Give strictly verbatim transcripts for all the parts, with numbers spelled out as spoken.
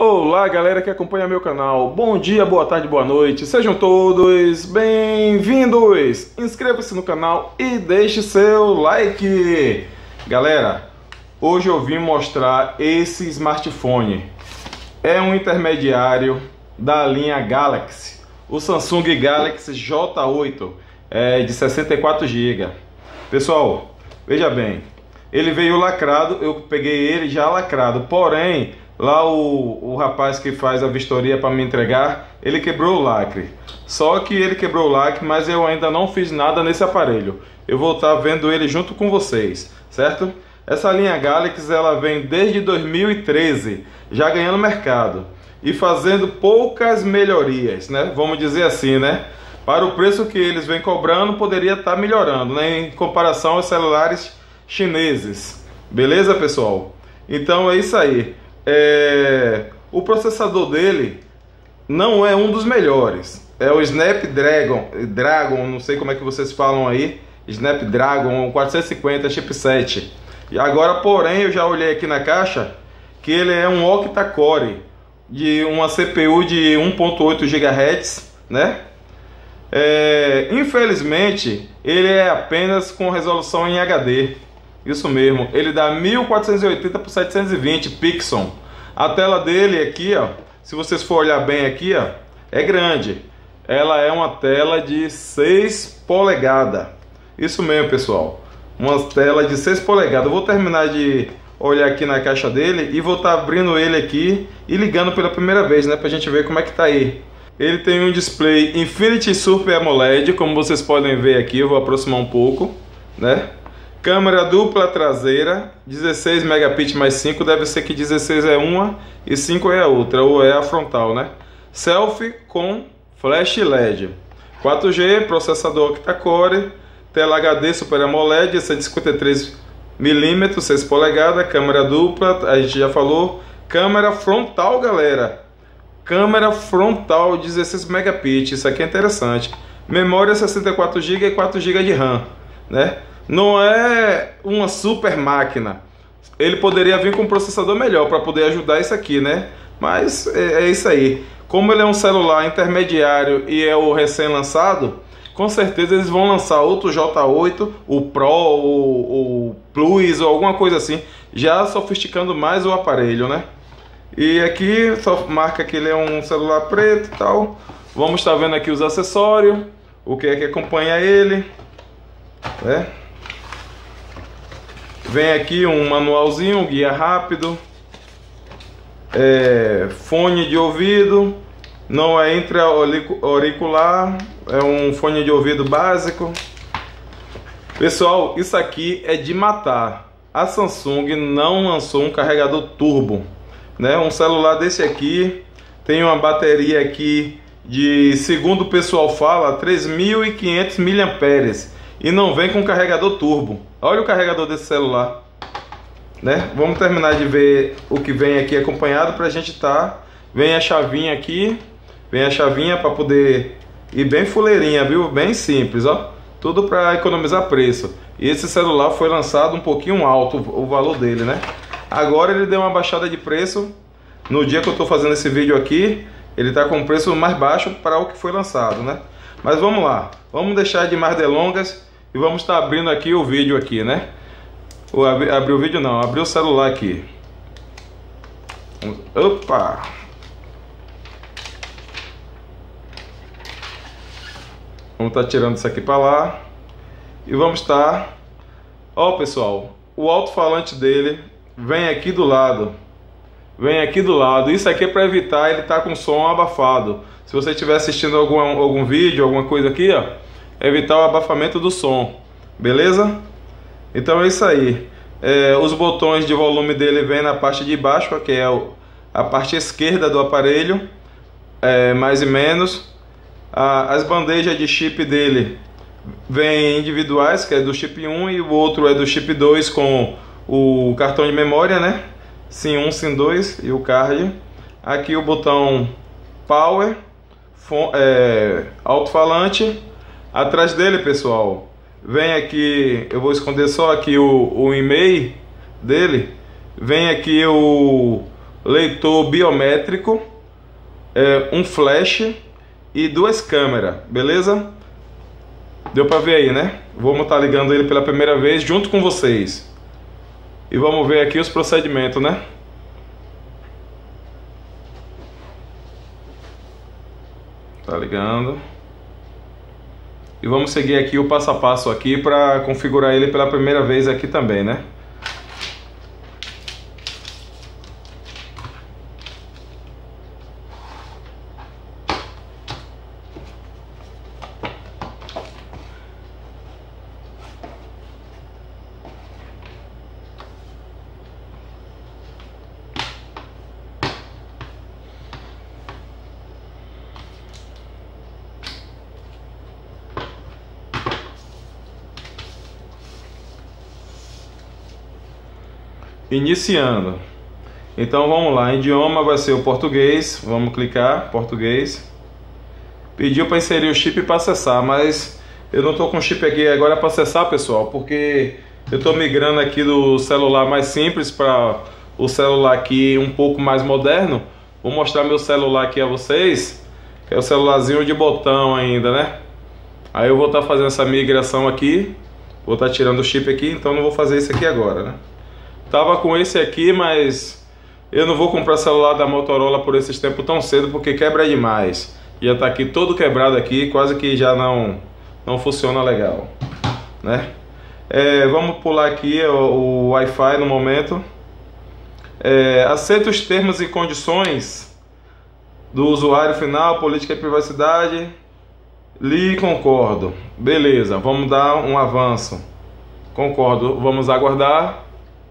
Olá galera que acompanha meu canal, bom dia, boa tarde, boa noite, sejam todos bem-vindos! Inscreva-se no canal e deixe seu like! Galera, hoje eu vim mostrar esse smartphone, é um intermediário da linha Galaxy, o Samsung Galaxy J oito, é de sessenta e quatro gigas. Pessoal, veja bem, ele veio lacrado, eu peguei ele já lacrado, porém lá o, o rapaz que faz a vistoria para me entregar, ele quebrou o lacre. Só que ele quebrou o lacre, mas eu ainda não fiz nada nesse aparelho. Eu vou estar vendo ele junto com vocês, certo? Essa linha Galaxy ela vem desde dois mil e treze, já ganhando mercado e fazendo poucas melhorias, né? Vamos dizer assim, né? Para o preço que eles vêm cobrando, poderia estar melhorando, né? Em comparação aos celulares chineses. Beleza, pessoal? Então é isso aí. É... O processador dele não é um dos melhores. É o Snapdragon, Dragon, não sei como é que vocês falam aí, Snapdragon quatrocentos e cinquenta chipset. E agora, porém, eu já olhei aqui na caixa que ele é um octa-core de uma C P U de um ponto oito gigahertz, né? É... Infelizmente, ele é apenas com resolução em H D. Isso mesmo, ele dá mil quatrocentos e oitenta por setecentos e vinte pixels. A tela dele aqui, ó, se vocês for olhar bem aqui, ó, é grande. Ela é uma tela de seis polegadas. Isso mesmo, pessoal. Uma tela de seis polegadas. Eu vou terminar de olhar aqui na caixa dele e vou estar abrindo ele aqui e ligando pela primeira vez, né, pra gente ver como é que tá aí. Ele tem um display Infinity Super AMOLED, como vocês podem ver aqui. Eu vou aproximar um pouco, né? Câmera dupla traseira, dezesseis megapixels mais cinco, deve ser que dezesseis é uma e cinco é a outra, ou é a frontal, né? Selfie com flash L E D. quatro G, processador octa-core, tela H D Super AMOLED, cento e cinquenta e três milímetros, seis polegadas, câmera dupla, a gente já falou. Câmera frontal, galera. Câmera frontal, dezesseis megapixels, isso aqui é interessante. Memória sessenta e quatro gigas e quatro gigas de RAM, né? Não é uma super máquina. Ele poderia vir com um processador melhor para poder ajudar isso aqui, né? Mas é, é isso aí. Como ele é um celular intermediário e é o recém-lançado, com certeza eles vão lançar outro J oito, o Pro, o, o Plus ou alguma coisa assim, já sofisticando mais o aparelho, né? E aqui só marca que ele é um celular preto e tal. Vamos estar vendo aqui os acessórios, o que é que acompanha ele, né? Vem aqui um manualzinho, um guia rápido, é, fone de ouvido, não é intra-auricular, é um fone de ouvido básico. Pessoal, isso aqui é de matar. A Samsung não lançou um carregador turbo, né? Um celular desse aqui tem uma bateria aqui de, segundo o pessoal fala, três mil e quinhentos miliampères. E não vem com carregador turbo. Olha o carregador desse celular, né? Vamos terminar de ver o que vem aqui acompanhado pra gente tá. Vem a chavinha aqui, vem a chavinha para poder ir bem fuleirinha, viu? Bem simples, ó. Tudo para economizar preço. E esse celular foi lançado um pouquinho alto o valor dele, né? Agora ele deu uma baixada de preço. No dia que eu tô fazendo esse vídeo aqui, ele tá com um preço mais baixo para o que foi lançado, né? Mas vamos lá, vamos deixar de mais delongas e vamos estar abrindo aqui o vídeo aqui, né? Ou abri, abrir o vídeo não, abrir o celular aqui. Opa! Vamos estar tirando isso aqui para lá e vamos estar... Ó, pessoal, o alto-falante dele vem aqui do lado. Vem aqui do lado. Isso aqui é para evitar ele estar com som abafado. Se você estiver assistindo algum, algum vídeo, alguma coisa aqui, ó, evitar o abafamento do som, beleza? Então é isso aí. É, os botões de volume dele vem na parte de baixo, que é o, a parte esquerda do aparelho, é, mais e menos. A, as bandejas de chip dele vêm individuais, que é do chip um, e o outro é do chip dois com o cartão de memória, né? SIM um, SIM dois e o card. Aqui o botão Power, é, alto-falante. Atrás dele, pessoal, vem aqui, eu vou esconder só aqui o, o e-mail dele. Vem aqui o, leitor biométrico, é, um flash e duas câmeras, beleza? Deu para ver aí, né? Vamos estar ligando ele pela primeira vez junto com vocês. E vamos ver aqui os procedimentos, né? Tá ligando. E vamos seguir aqui o passo a passo aqui para configurar ele pela primeira vez aqui também, né? Iniciando. Então vamos lá, idioma vai ser o português. Vamos clicar, português. Pediu para inserir o chip para acessar, mas eu não estou com o chip aqui agora para acessar, pessoal, porque eu estou migrando aqui do celular mais simples para o celular aqui um pouco mais moderno. Vou mostrar meu celular aqui a vocês, que é o celularzinho de botão ainda, né? Aí eu vou estar fazendo essa migração aqui, vou estar tirando o chip aqui, então não vou fazer isso aqui agora, né? Tava com esse aqui, mas eu não vou comprar celular da Motorola por esses tempos tão cedo, porque quebra demais. Já tá aqui todo quebrado aqui, quase que já não, não funciona legal, né? É, vamos pular aqui o, o Wi-Fi no momento. É, aceita os termos e condições do usuário final, política de privacidade. Li e concordo. Beleza, vamos dar um avanço. Concordo, vamos aguardar.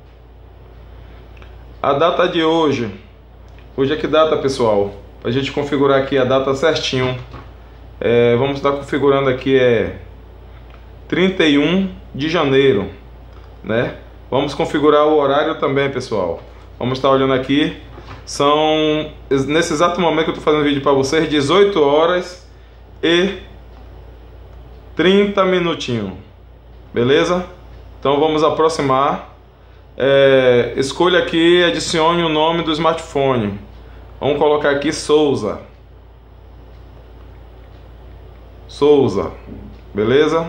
A data de hoje, hoje é que data, pessoal? Para a gente configurar aqui a data certinho. É, vamos estar configurando aqui é trinta e um de janeiro, né? Vamos configurar o horário também, pessoal. Vamos estar olhando aqui. São, nesse exato momento que eu estou fazendo vídeo para vocês, dezoito horas e trinta minutinhos. Beleza? Então vamos aproximar. É, escolha aqui, adicione o nome do smartphone. Vamos colocar aqui Souza. Souza, beleza?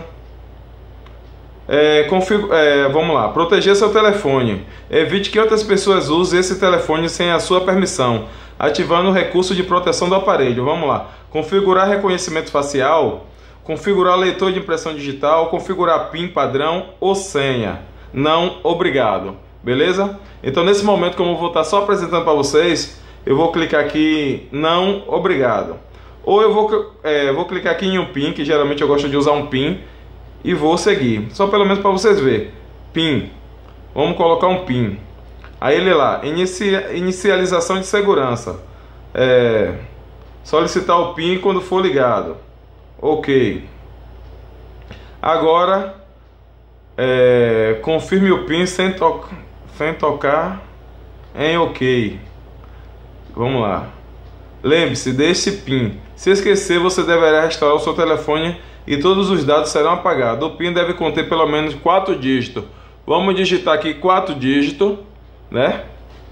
É, config... é, vamos lá, proteger seu telefone. Evite que outras pessoas usem esse telefone sem a sua permissão, ativando o recurso de proteção do aparelho. Vamos lá, configurar reconhecimento facial, configurar leitor de impressão digital, configurar PIN padrão ou senha. Não, obrigado. Beleza? Então nesse momento, como eu vou estar só apresentando para vocês, eu vou clicar aqui não, obrigado. Ou eu vou, é, vou clicar aqui em um PIN, que geralmente eu gosto de usar um PIN, e vou seguir. Só pelo menos para vocês verem. PIN. Vamos colocar um PIN. Aí ele lá, inicia, inicialização de segurança. É, solicitar o PIN quando for ligado. Ok. Agora... É, confirme o PIN sem, to sem tocar em OK. Vamos lá. Lembre-se desse PIN. Se esquecer, você deverá restaurar o seu telefone e todos os dados serão apagados. O PIN deve conter pelo menos quatro dígitos. Vamos digitar aqui quatro dígitos, né?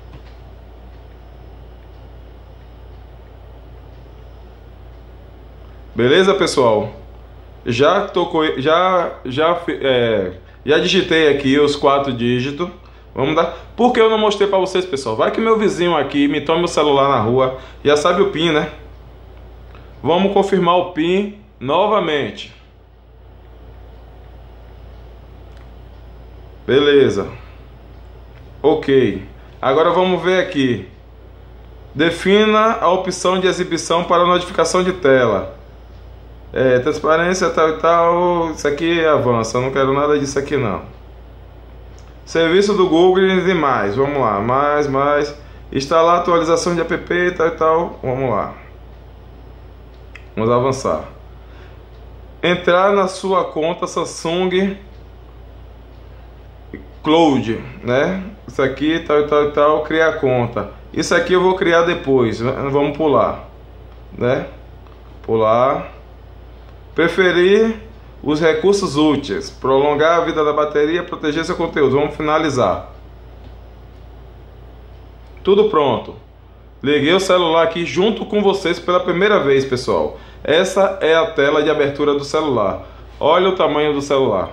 Beleza, pessoal? Já tocou, já já é, já digitei aqui os quatro dígitos. Vamos dar. Por que eu não mostrei para vocês, pessoal? Vai que meu vizinho aqui me toma o celular na rua, já sabe o PIN, né? Vamos confirmar o PIN novamente. Beleza. Ok. Agora vamos ver aqui. Defina a opção de exibição para notificação de tela. É, transparência, tal e tal. Isso aqui avança, eu não quero nada disso aqui não. Serviço do Google e mais. Vamos lá, mais, mais. Instalar atualização de app, tal e tal. Vamos lá. Vamos avançar. Entrar na sua conta Samsung Cloud, né? Isso aqui, tal e tal e tal. Criar conta. Isso aqui eu vou criar depois. Vamos pular, né? Pular. Preferir os recursos úteis, prolongar a vida da bateria, proteger seu conteúdo. Vamos finalizar. Tudo pronto. Liguei o celular aqui junto com vocês pela primeira vez, pessoal. Essa é a tela de abertura do celular. Olha o tamanho do celular.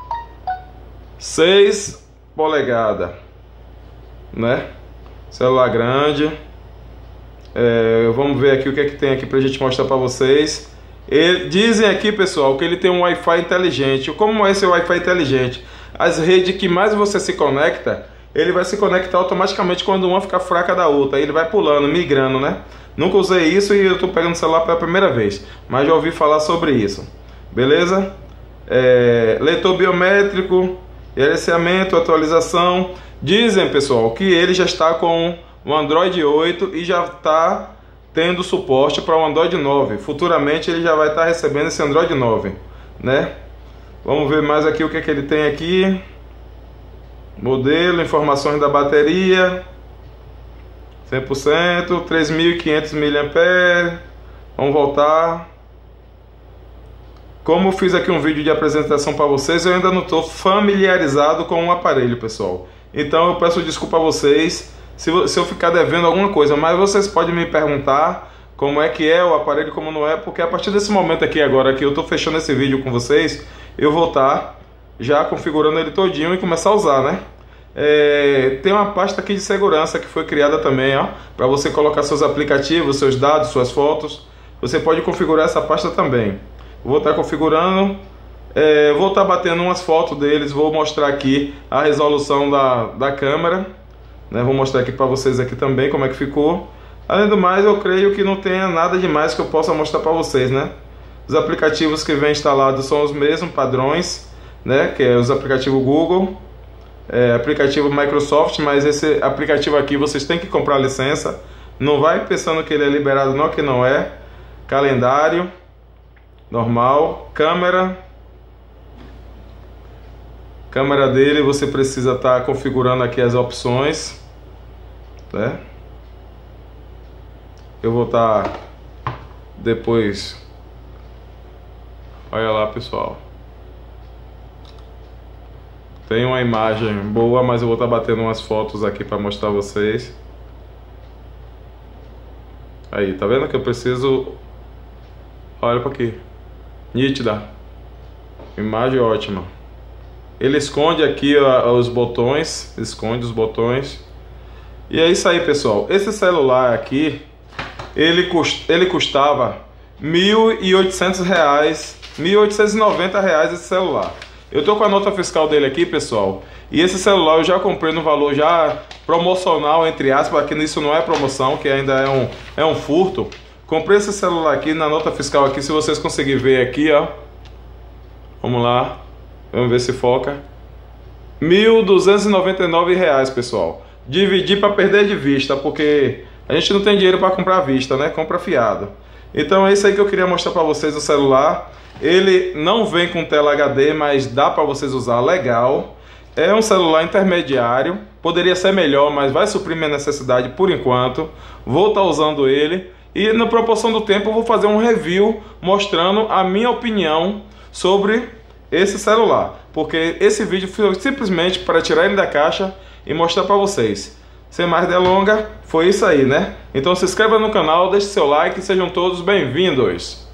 seis polegadas, né? Celular grande. É, vamos ver aqui o que é que tem aqui pra gente mostrar pra vocês. Ele, dizem aqui, pessoal, que ele tem um Wi-Fi inteligente. Como é esse Wi-Fi inteligente? As redes que mais você se conecta, ele vai se conectar automaticamente quando uma ficar fraca da outra. Aí ele vai pulando, migrando, né? Nunca usei isso e eu tô pegando o celular pela primeira vez, mas já ouvi falar sobre isso. Beleza? É, leitor biométrico, gerenciamento, atualização. Dizem, pessoal, que ele já está com o Android oito e já está tendo suporte para o Android nove. Futuramente ele já vai estar recebendo esse Android nove, né? Vamos ver mais aqui o que é que ele tem aqui. Modelo, informações da bateria, cem por cento, três mil e quinhentos miliampères-hora. Vamos voltar. Como eu fiz aqui um vídeo de apresentação para vocês, eu ainda não estou familiarizado com o aparelho, pessoal. Então eu peço desculpa a vocês se, se eu ficar devendo alguma coisa, mas vocês podem me perguntar como é que é o aparelho, como não é, porque a partir desse momento aqui agora que eu estou fechando esse vídeo com vocês, eu vou estar já configurando ele todinho e começar a usar, né? É, tem uma pasta aqui de segurança que foi criada também, ó, para você colocar seus aplicativos, seus dados, suas fotos. Você pode configurar essa pasta também. Vou estar configurando, é, vou estar batendo umas fotos deles, vou mostrar aqui a resolução da, da câmera, né? Vou mostrar aqui para vocês aqui também como é que ficou. Além do mais, eu creio que não tenha nada demais que eu possa mostrar para vocês, né? Os aplicativos que vêm instalados são os mesmos padrões, né? Que é os aplicativos Google, é, aplicativo Microsoft, mas esse aplicativo aqui vocês têm que comprar licença. Não vai pensando que ele é liberado, não, que não é. Calendário normal, câmera, câmera dele, você precisa estar configurando aqui as opções, né? Eu vou estar depois, olha lá, pessoal, tem uma imagem boa, mas eu vou estar batendo umas fotos aqui para mostrar a vocês. Aí, tá vendo que eu preciso, olha para aqui, nítida, imagem ótima. Ele esconde aqui ó, os botões, esconde os botões. E é isso aí, pessoal. Esse celular aqui, ele, cust, ele custava mil e oitocentos reais, mil oitocentos e noventa reais esse celular. Eu tô com a nota fiscal dele aqui, pessoal, e esse celular eu já comprei no valor já promocional, entre aspas, que isso não é promoção, que ainda é um, é um furto. Comprei esse celular aqui na nota fiscal aqui, se vocês conseguirem ver aqui, ó. Vamos lá, vamos ver se foca. mil duzentos e noventa e nove reais, pessoal. Dividi para perder de vista, porque a gente não tem dinheiro para comprar à vista, né? Compra fiado. Então é isso aí que eu queria mostrar para vocês o celular. Ele não vem com tela H D, mas dá para vocês usar legal. É um celular intermediário, poderia ser melhor, mas vai suprir minha necessidade por enquanto. Vou estar usando ele e na proporção do tempo eu vou fazer um review mostrando a minha opinião sobre esse celular, porque esse vídeo foi simplesmente para tirar ele da caixa e mostrar para vocês. Sem mais delongas, foi isso aí, né? Então se inscreva no canal, deixe seu like e sejam todos bem-vindos.